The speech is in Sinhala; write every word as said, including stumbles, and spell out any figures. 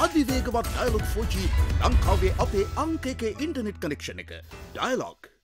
අධිවේගවත් ඩයලොග් ෆෝර් ජී ලංකාවේ අපේ අංක එකේ ඉන්ටර්නෙට් කනෙක්ෂන් එක. ඩයලොග්